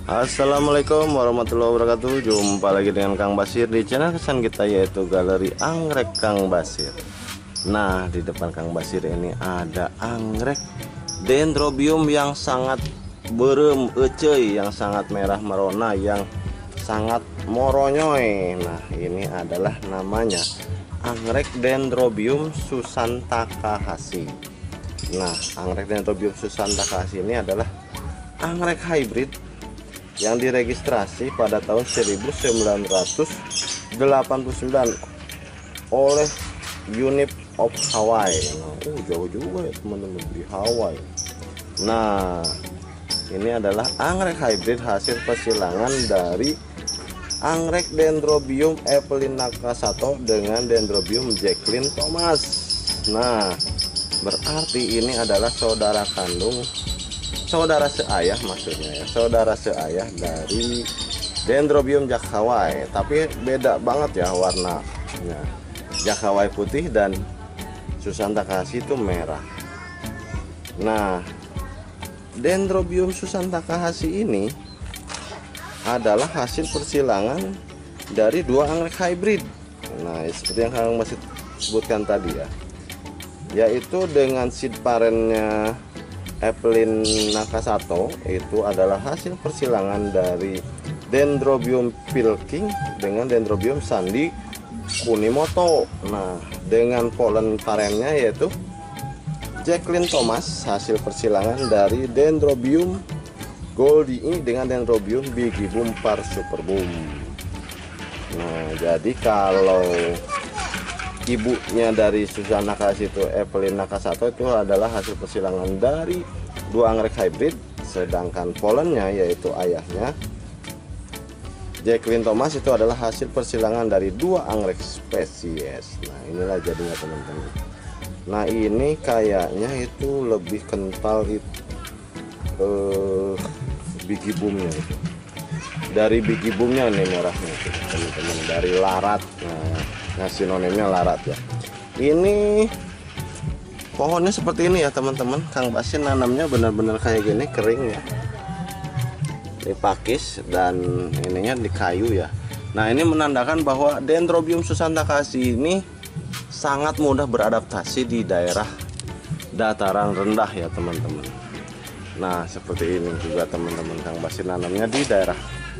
Assalamualaikum warahmatullahi wabarakatuh. Jumpa lagi dengan Kang Basir di channel kesan kita, yaitu Galeri Anggrek Kang Basir. Nah, di depan Kang Basir ini ada anggrek dendrobium yang sangat berem ecei, yang sangat merah merona, yang sangat moronyoy. Nah, ini adalah namanya anggrek dendrobium Susan Takahashi. Nah, anggrek dendrobium Susan Takahashi ini adalah anggrek hybrid yang diregistrasi pada tahun 1989 oleh UNIP of Hawaii. Nah, jauh juga ya teman-teman, di Hawaii. Nah, ini adalah anggrek hybrid hasil persilangan dari anggrek dendrobium Evelyn Nakasato dengan dendrobium Jacqueline Thomas. Nah, berarti ini adalah saudara kandung, saudara seayah maksudnya ya, saudara seayah dari dendrobium Jack Hawaii, tapi beda banget ya warnanya. Jack Hawaii putih dan Susan Takahashi itu merah. Nah, dendrobium Susan Takahashi ini adalah hasil persilangan dari dua anggrek hybrid. Nah, seperti yang Kang masih sebutkan tadi ya, yaitu dengan seed parennya Evelyn Nakasato itu adalah hasil persilangan dari dendrobium Pilking dengan dendrobium Sandy Kunimoto. Nah, dengan polen parennya yaitu Jacqueline Thomas, hasil persilangan dari dendrobium Goldie dengan dendrobium Biggie Boom Par Super Boom. Nah, jadi kalau ibunya dari Susan Takahashi itu Evelyn Nakasato itu adalah hasil persilangan dari dua anggrek hybrid, sedangkan polennya yaitu ayahnya Jacqueline Thomas itu adalah hasil persilangan dari dua anggrek spesies. Nah, inilah jadinya teman-teman. Nah, ini kayaknya itu lebih kental Biggie Boomnya itu. Dari Biggie Boomnya ini merahnya itu teman-teman, dari larat. Nah, sinonimnya larat ya. Ini pohonnya seperti ini ya teman-teman. Kang Basir nanamnya benar-benar kayak gini, kering ya. Ini pakis dan ininya di kayu ya. Nah, ini menandakan bahwa dendrobium Susan Takahashi ini sangat mudah beradaptasi di daerah dataran rendah ya teman-teman. Nah, seperti ini juga teman-teman, Kang Basir nanamnya di daerah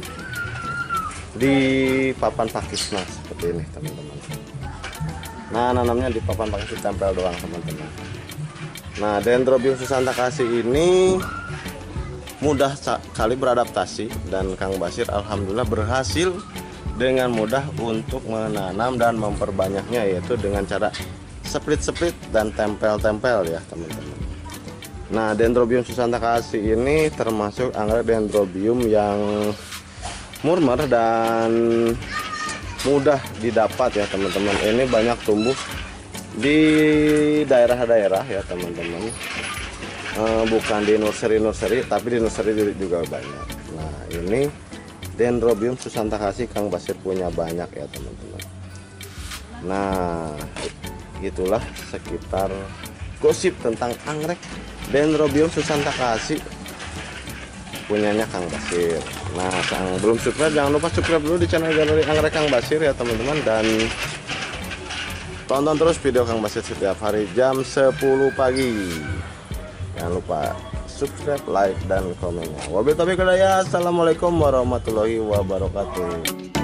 di papan pakis. Nah, seperti ini teman-teman. Nah, nanamnya di papan pakis, ditempel doang teman-teman. Nah, dendrobium Susan Takahashi ini mudah sekali beradaptasi dan Kang Basir alhamdulillah berhasil dengan mudah untuk menanam dan memperbanyaknya, yaitu dengan cara split-split dan tempel-tempel ya teman-teman. Nah, dendrobium Susan Takahashi ini termasuk anggrek dendrobium yang murmer dan mudah didapat ya teman-teman. Ini banyak tumbuh di daerah-daerah ya teman-teman, bukan di nursery tapi di nursery juga banyak. Nah, ini dendrobium Susan Takahashi Kang Basir punya banyak ya teman-teman. Nah, itulah sekitar gosip tentang anggrek dendrobium Susan Takahashi punyanya Kang Basir. Nah, yang belum subscribe jangan lupa subscribe dulu di channel Galeri Anggrek Kang Basir ya teman-teman, dan tonton terus video Kang Basir setiap hari jam 10 pagi. Jangan lupa subscribe, like, dan komennya. Wabillahi taufiq wal hidayah. Assalamualaikum warahmatullahi wabarakatuh.